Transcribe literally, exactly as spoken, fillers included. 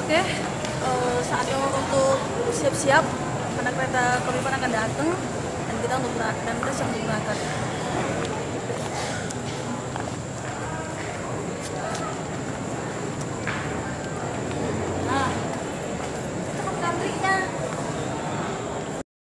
Oke, eh, saatnya untuk siap-siap karena kereta Komuter akan datang dan kita untuk berangkat dan kita siap untuk berangkat.